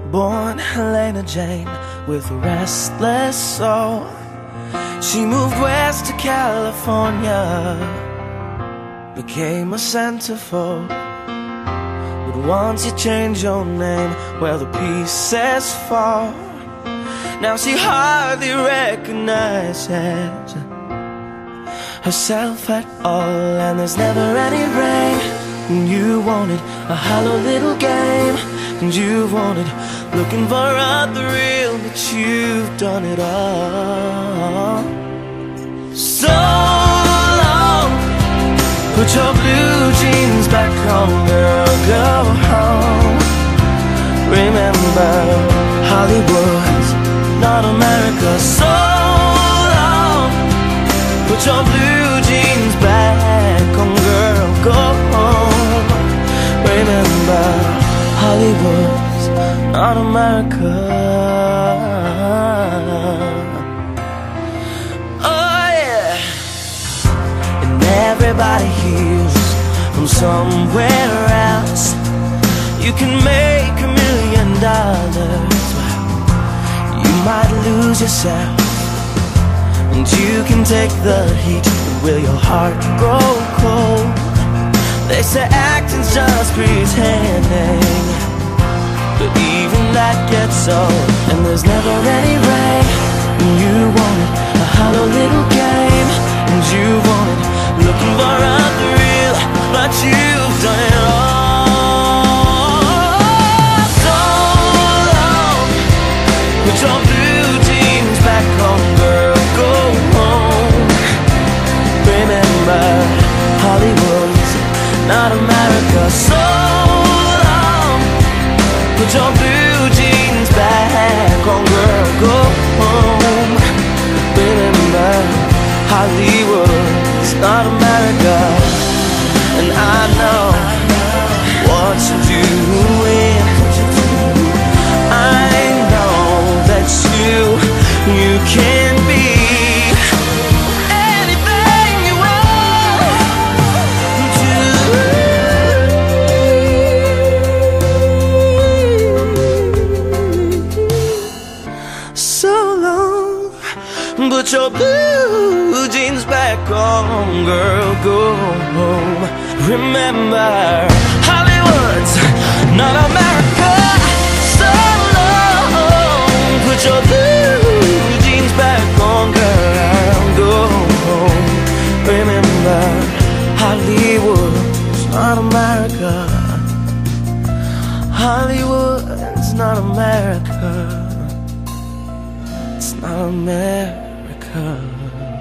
Born Helena Jane with a restless soul, she moved west to California, became a centerfold. But once you change your name, well, the pieces fall. Now she hardly recognizes herself at all. And there's never any rain, and you wanted a hollow little game, and you wanted looking for a thrill, but you've done it all. So long, put your blue jeans back on, girl, go home. Remember, Hollywood's not America. So long, put your blue jeans back on, girl, go home. Remember, Hollywood's not America. Oh yeah. And everybody hears from somewhere else. You can make $1 million, you might lose yourself, and you can take the heat, but will your heart grow cold? They say acting's just pretending, but even that gets old. And there's never any rain, and you wanted a hollow little game, and you wanted looking for a thrill, but you've done it all. So long, put your blue jeans back on, girl, go home. Remember, Hollywood's not America. So long, put your blue jeans back on, girl, go home. Remember, Hollywood's not America. And I know what you're doing. I know that you can be anything you want to. So long, put your blue jeans back on, girl, go home. Remember, Hollywood's not America. So long, put your blue jeans back on, girl, go home. Remember, Hollywood's not America. Hollywood's not America. It's not America.